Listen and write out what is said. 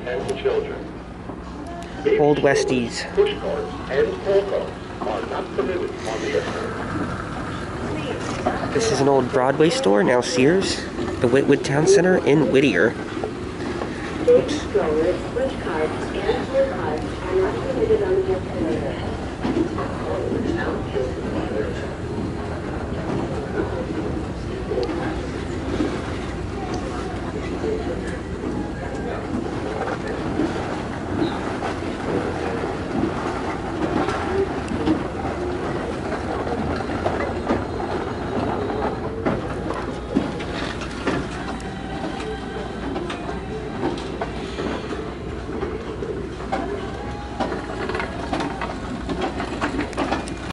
and to children. Old Westies. Push carts and pull carts are not permitted on the escalator. This is an old Broadway store, now Sears. The Whittwood Town Center in Whittier. Big strollers, push carts, and pull carts are not permitted on the escalator.